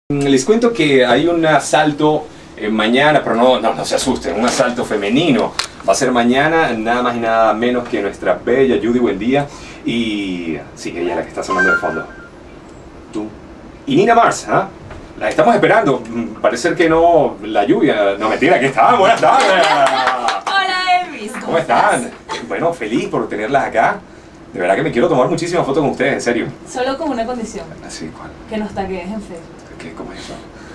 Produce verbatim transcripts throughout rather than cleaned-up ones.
Les cuento que hay un asalto eh, mañana, pero no, no, no se asusten, un asalto femenino. Va a ser mañana, nada más y nada menos que nuestra bella Judy Buendía. Y sí, ella es la que está sonando de fondo. Tú. Y Nina Mars, ¿ah? ¿eh? La estamos esperando. Parece que no, la lluvia. No, mentira, aquí están. Buenas tardes. Hola, Elvis. ¿Cómo, ¿Cómo están? Estás? Bueno, feliz por tenerlas acá. De verdad que me quiero tomar muchísimas fotos con ustedes, en serio. Solo con una condición. ¿Así cuál? Que nos tagues en Facebook. ¿Qué? ¿Cómo es eso?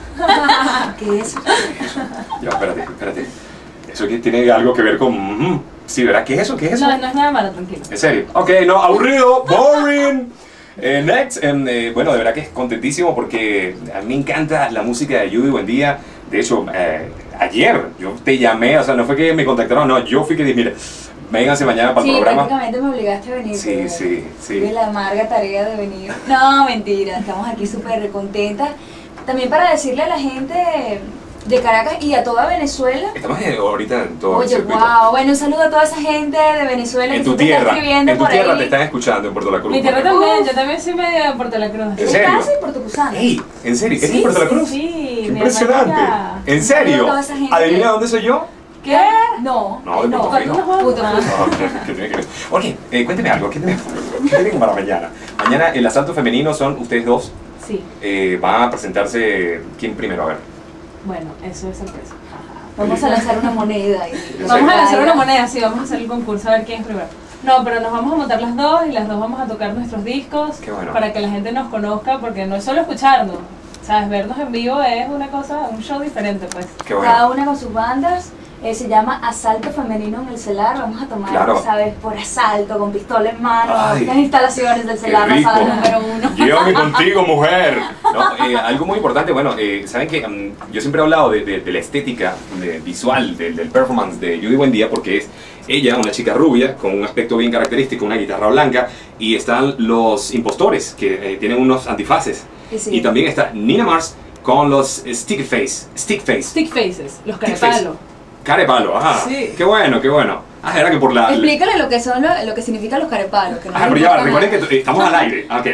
¿Qué es eso? Ya, espérate, espérate. Eso que tiene algo que ver con... Mm, sí, ¿verdad? ¿Qué es eso? ¿Qué es eso? No, no es nada malo, tranquilo. ¿En serio? Ok, no, aburrido, boring. Eh, next, eh, eh, bueno, de verdad que es contentísimo porque a mí me encanta la música de Judy Buendía. De hecho, eh, ayer yo te llamé, o sea, no fue que me contactaron, no, yo fui que dije, mire, vénganse mañana para el sí, programa. Sí, prácticamente me obligaste a venir. Sí, sí, sí. Tuve la amarga tarea de venir. No, mentira, estamos aquí súper contentas. También para decirle a la gente de Caracas y a toda Venezuela. Estamos en, ahorita en todo Oye, el circuito. wow, bueno, un saludo a toda esa gente de Venezuela En que tu siempre está tierra, escribiendo en tu por tierra ahí. te están escuchando en Puerto La Cruz. Mi tierra por ejemplo. también, yo también soy medio de Puerto La Cruz. ¿En serio? ¿Estás en Puerto Cusano? ¡Ey! ¿En serio? ¿Es Sí, de Puerto La sí, Cruz? sí, ¡Qué mi impresionante! hermana. ¿En serio? Toda esa gente. ¿Adivina dónde soy yo? ¿Qué? No, No, de no. Puerto Rico. ¿Cuándo nos vamos? Puto Ah. Rico. No, ¿qué- qué tiene que ver? Oye, eh, cuénteme algo, ¿qué tienen, ¿qué tienen para mañana? Mañana el asalto femenino son ustedes dos, Sí, eh, van a presentarse, ¿quién primero? A ver. bueno, eso es sorpresa. Vamos a lanzar una moneda. Y Vamos a lanzar una moneda, sí, vamos a hacer el concurso a ver quién es primero. No, pero nos vamos a montar las dos y las dos vamos a tocar nuestros discos. Qué bueno. Para que la gente nos conozca, porque no es solo escucharnos, ¿sabes? Vernos en vivo es una cosa, un show diferente, pues. Qué Cada bueno. una con sus bandas. Eh, se llama Asalto Femenino en el Celar. Vamos a tomar, Claro. ¿sabes? Por asalto, con pistola en mano. Ay, Las instalaciones del ¡Qué Celar, la sala rico! número uno. Llévame contigo, mujer. No, eh, algo muy importante, bueno, eh, saben que um, yo siempre he hablado de, de, de la estética de, visual de, del performance de Judy Buendía porque es ella, una chica rubia con un aspecto bien característico, una guitarra blanca, y están los impostores que eh, tienen unos antifaces. Y sí. Y también está Nina Mars con los eh, stick face, stick face, Stick faces, los Stick carepalo. carepalo, ajá. Sí. Qué bueno, qué bueno. Ah, era que por la... la- Explícale lo que son lo, lo que significan los carepalos. Que no Ah, les pero ya va, importa recuerden que nada. t- estamos al aire. Ok.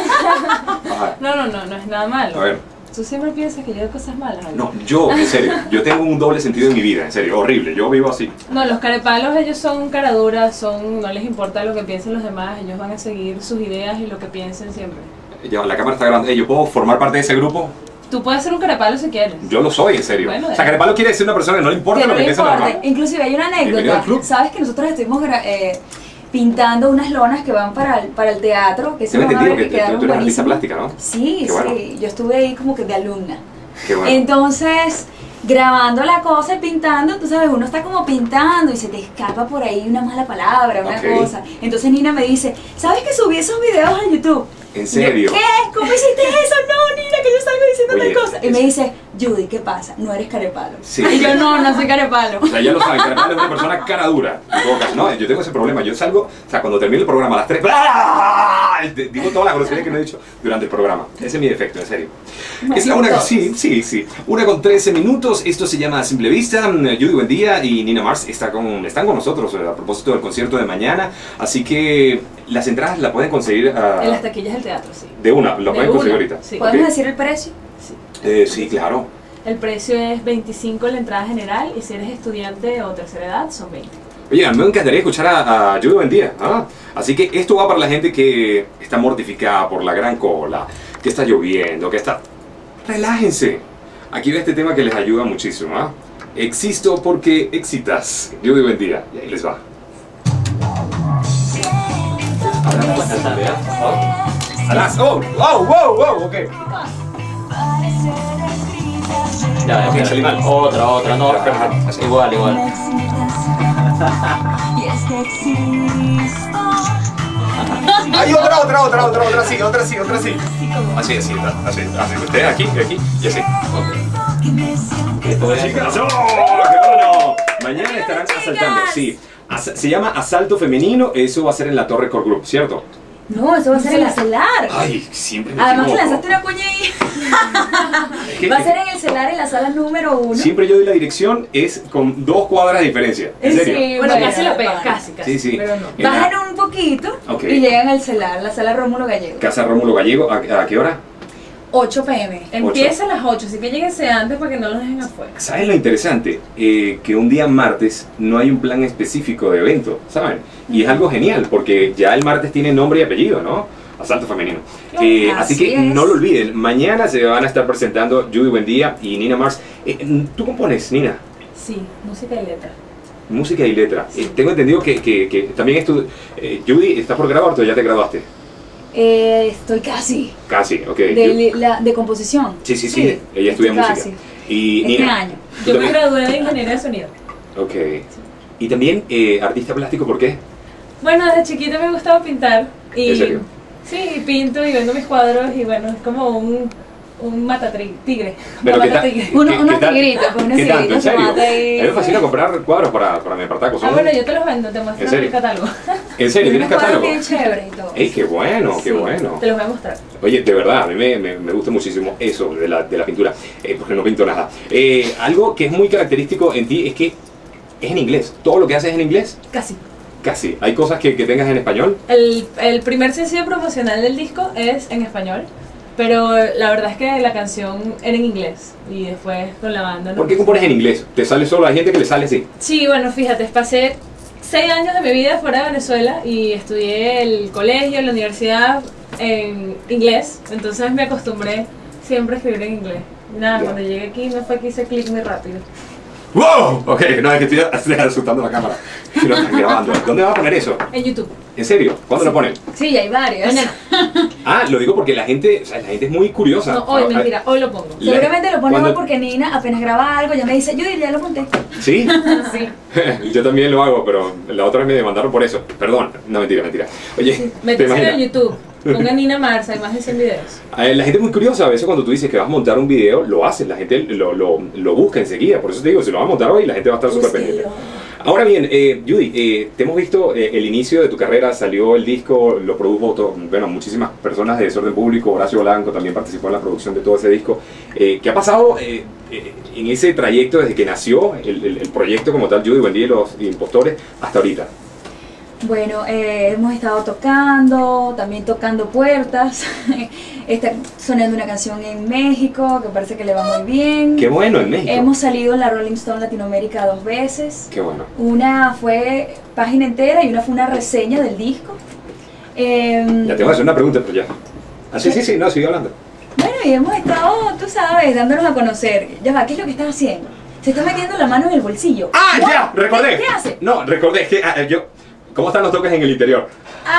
Ajá. No, no, no, no es nada malo. A ver. Tú siempre piensas que yo hago cosas malas. ¿no? No, yo, en serio, yo tengo un doble sentido en mi vida, en serio, horrible. Yo vivo así. No, los carepalos ellos son caraduras, son, no les importa lo que piensen los demás, ellos van a seguir sus ideas y lo que piensen siempre. Ya, la cámara está grande. Eh, ¿Yo puedo formar parte de ese grupo? Tú puedes ser un carepalo si quieres. Yo lo soy, en serio. Bueno, o sea, carepalo quiere decir una persona que no le importa Que lo no que le piensa los importa. demás. Inclusive hay una Bienvenido al anécdota. club. Sabes que nosotros estuvimos gra- eh, pintando unas lonas que van para el, para el teatro. Que se Tengo van a entendido ver que que tú- quedaron tú eres artista buenísimas. plástica, ¿no? Sí, Qué bueno. sí. Yo estuve ahí como que de alumna. Qué bueno. Entonces, grabando la cosa y pintando, tú sabes, uno está como pintando y se te escapa por ahí una mala palabra, una Ok. cosa. Entonces Nina me dice, ¿sabes que subí esos videos a YouTube? ¿En Y yo, serio? ¿qué? ¿Cómo hiciste eso? No, Nina, que yo salgo diciendo Oye, tal cosa. Y es- me dice, Judy, ¿qué pasa? No eres carepalo. Sí. Y yo, no, no soy carepalo. O sea, ya lo saben, carepalo es una persona cara dura. En todo caso, no, yo tengo ese problema. Yo salgo, o sea, cuando termino el programa a las tres, ¡ah! Digo todas las groserías que no he dicho durante el programa. Ese es mi defecto, en serio. Es la una, todos. sí, sí, sí. Una con trece minutos. Esto se llama Simple Vista. Judy Buendía y Nina Mars está con, están con nosotros eh, a propósito del concierto de mañana. Así que las entradas las pueden conseguir ah, En las taquillas del teatro, sí. de una. Lo De pueden conseguir una, ahorita. sí. Ok. ¿Podemos decir el precio? Sí. Eh, sí, claro. El precio es veinticinco la entrada general y si eres estudiante o tercera edad son veinte. Oye, a mí me encantaría escuchar a, a Judy Buendía. ¿Ah? Así que esto va para la gente que está mortificada por la gran cola, que está lloviendo, que está... Relájense. Aquí va este tema que les ayuda muchísimo. ¿Ah? Existo porque excitas. Judy Buendía. Y ahí les va. A las... Oh, wow, wow, wow, ok. Ya, ya, Ok, espera. salí mal. Otra, otra, no. Espera, espera, así. Igual, igual. Hay otra, otra, otra, otra, otra, sí, otra, sí, otra, sí. Así, así, así, así. Usted aquí, aquí y así. Después- Chicas, ¡oh, qué bueno! Mañana estarán asaltando, sí. Asa- se llama Asalto Femenino, eso va a ser en la Torre Core Group, ¿cierto? No, eso va a ser en el Celar. Ay, siempre me Además que equivoco. lanzaste una cuña ahí. Es que- Va a ser en el Celar, en la sala número uno. Siempre yo doy la dirección, es con dos cuadras de diferencia. ¿En Sí, serio? Bueno, bueno, casi lo pegas, casi, casi. Sí, sí. Pero no. En la Bajan un poquito Ok. y llegan al Celar, la sala Rómulo Gallego. Casa Rómulo Gallego, ¿a, a qué hora? ocho pe eme. Empieza a las ocho, así que lléguense antes para que no los dejen afuera. ¿Saben lo interesante? Eh, que un día martes no hay un plan específico de evento, ¿saben? Y es algo genial, porque ya el martes tiene nombre y apellido, ¿no? Asalto femenino. Eh, así, Así que es. no lo olviden, mañana se van a estar presentando Judy Buendía y Nina Mars. Eh, ¿Tú compones, Nina? Sí, música y letra. Música y letra. Eh, tengo entendido que, que, que también estu eh, Judy, ¿estás por graduarte o ya te graduaste? Eh, estoy casi. Casi, ok. De, Yo- li- la, de composición. sí, sí, sí, ella estudia estoy música. casi. Y Este Nina. año. ¿tú Yo me también? gradué de ingeniería de sonido. Ok. Y también eh, artista plástico, ¿por qué? Bueno, desde chiquita me gustaba pintar. Y, ¿En serio? Sí, pinto y vendo mis cuadros y bueno, es como un, un matatigre. Tigre. Pero un ¿qué tal? matatigre. Uno- ¿Qué- unos qué tal? tigritos, pues, unos ¿Qué tanto? tigritos ¿En se serio? mata A y- mí me fascina comprar cuadros para, para mi apartaco. Ah, son- bueno, yo te los vendo, te ¿En muestro serio? el catálogo. ¿En serio? ¿Tienes unos cuadros catálogo? bien chéveres y todo. ¡Ey, qué bueno, qué Sí, bueno! Te los voy a mostrar. Oye, de verdad, a mí me, me, me gusta muchísimo eso de la, de la pintura, eh, porque no pinto nada. Eh, algo que es muy característico en ti es que es en inglés. Todo lo que haces es en inglés, Casi. casi. ¿Hay cosas que, que tengas en español? El, el primer sencillo promocional del disco es en español, pero la verdad es que la canción era en inglés y después con la banda. ¿no? ¿Por qué compones en inglés? ¿Te sale solo? Hay gente que le sale así. Sí, bueno, fíjate, pasé seis años de mi vida fuera de Venezuela y estudié el colegio, la universidad en inglés, entonces me acostumbré siempre a escribir en inglés. Nada, Ya. cuando llegué aquí no fue que hice clic muy rápido. ¡Wow! Ok, no, es que estoy, estoy asustando la cámara. Que lo están grabando. ¿Dónde vas a poner eso? En YouTube. ¿En serio? ¿Cuándo lo ponen? Sí, hay varios. Mañana. Ah, lo digo porque la gente, o sea, la gente es muy curiosa. No, hoy, Ah, mentira, hoy lo pongo. la- Seguramente lo ponemos cuando- porque Nina apenas graba algo, ya me dice, Judy, ya lo monté. ¿Sí? Sí. Yo también lo hago, pero la otra vez me demandaron por eso. Perdón, no, mentira, mentira. Oye, ¿te Métese en imaginas? YouTube, ponga Nina Mars, hay más de cien videos. Eh, La gente es muy curiosa, a veces cuando tú dices que vas a montar un video, lo haces, la gente lo, lo, lo busca enseguida, por eso te digo, si lo vas a montar hoy, la gente va a estar súper pendiente. Ahora bien, eh, Judy, eh, te hemos visto eh, el inicio de tu carrera, salió el disco, lo produjo, todo, bueno, muchísimas personas de Desorden Público, Horacio Blanco también participó en la producción de todo ese disco. Eh, ¿Qué ha pasado eh, eh, en ese trayecto desde que nació el, el- el proyecto como tal, Judy Buendía y los Impostores, hasta ahorita? Bueno, eh, hemos estado tocando, también tocando puertas. Está sonando una canción en México que parece que le va muy bien. Qué bueno, en México. Hemos salido en la Rolling Stone Latinoamérica dos veces. Qué bueno. Una fue página entera y una fue una reseña del disco. Em, Ya te voy a hacer una pregunta, pero ya. Ah, sí, sí, sí, no, sigue hablando. Bueno, y hemos estado, tú sabes, dándonos a conocer. Ya va, ¿qué es lo que están haciendo? Se está metiendo la mano en el bolsillo. ¡Ah, No, ya! Recordé. ¿Qué, qué hace? No, recordé que ah, yo... ¿Cómo están los toques en el interior?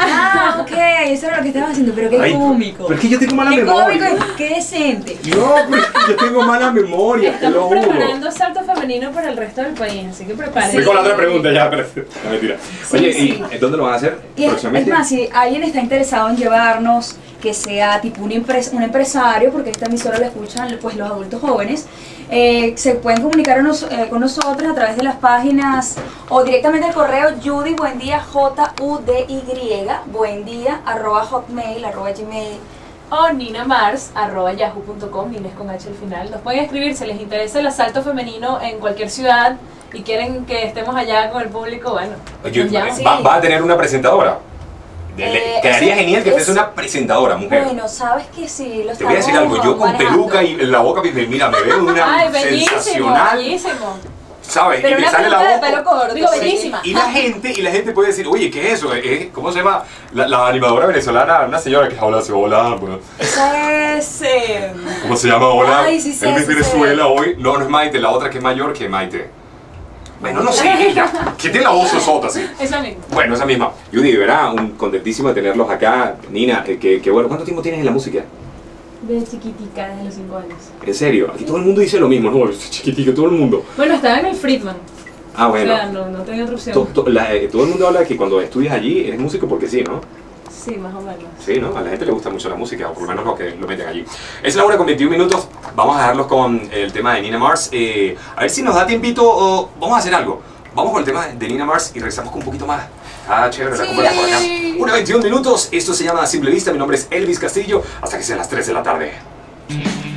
Ah, ok, eso era lo que estabas haciendo, pero qué Ay, cómico. pero es que yo tengo mala Qué memoria. cómico y qué decente. No, pero es que yo tengo mala memoria, te lo Estamos juro. preparando salto femenino para el resto del país, así que prepárense. Voy con la otra pregunta ya, pero... No, mentira. Sí, Oye, sí. ¿y dónde lo van a hacer Y es, es próximamente? más, si alguien está interesado en llevarnos, que sea tipo un, empres- un empresario, porque esta emisora la escuchan pues los adultos jóvenes, eh, se pueden comunicar a nos- eh, con nosotros a través de las páginas o directamente al correo Judy Buendía, J U D Y, buendía, arroba hotmail, arroba gmail. O ninamars, arroba yahoo punto com, Nina es con H al final. Nos pueden escribir si les interesa el asalto femenino en cualquier ciudad y quieren que estemos allá con el público, bueno, Oye, nos llaman. sí. ¿va, va a tener una presentadora? De- le- Eh, quedaría eso- genial que fuese eso- una presentadora, mujer. Bueno, sabes que sí, lo Te voy a decir algo, yo con manejando. peluca y en la boca, mira, me veo una Ay, bellísimo, sensacional, bellísimo. ¿sabes? Pero y me una sale la peluca de boca. pelo corto. Digo, sí. bellísima. Y la gente, y la gente puede decir, oye, ¿qué es eso? ¿Eh? ¿Cómo se llama? La, la animadora venezolana, una señora que habla así, hola, bueno, Esa es... eh, ¿cómo se llama? Hola, Ay, sí sé, él es sí de sé. Venezuela hoy. No, no es Maite, la otra que es mayor que Maite. Bueno, no sé, ella, que tiene la voz sota, sí. Esa misma. Bueno, esa misma. Judy, de verdad, un contentísimo de tenerlos acá. Nina, eh, que, que bueno, ¿cuánto tiempo tienes en la música? De chiquitica, desde los cinco años. En serio, aquí todo el mundo dice lo mismo, ¿no? Chiquitico, todo el mundo. Bueno, estaba en el Friedman. Ah, bueno. O sea, no, no tenía otra opción. To- to- la- eh, todo el mundo habla que cuando estudias allí eres músico porque sí, ¿no? Sí, más o menos. Sí, ¿no? A la gente le gusta mucho la música, o por lo menos los que lo meten allí. Es la hora con veintiún minutos, vamos a dejarlos con el tema de Nina Mars. Eh, a ver si nos da tiempito, o vamos a hacer algo. Vamos con el tema de Nina Mars y regresamos con un poquito más. Ah, chévere, la Sí. comida por acá. Una veintiún minutos, esto se llama Simple Vista, mi nombre es Elvis Castillo, hasta que sean las tres de la tarde.